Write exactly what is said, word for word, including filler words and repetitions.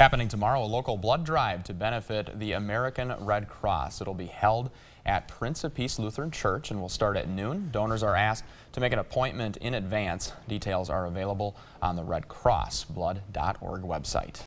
Happening tomorrow, a local blood drive to benefit the American Red Cross. It'll be held at Prince of Peace Lutheran Church and will start at noon. Donors are asked to make an appointment in advance. Details are available on the red cross blood dot org website.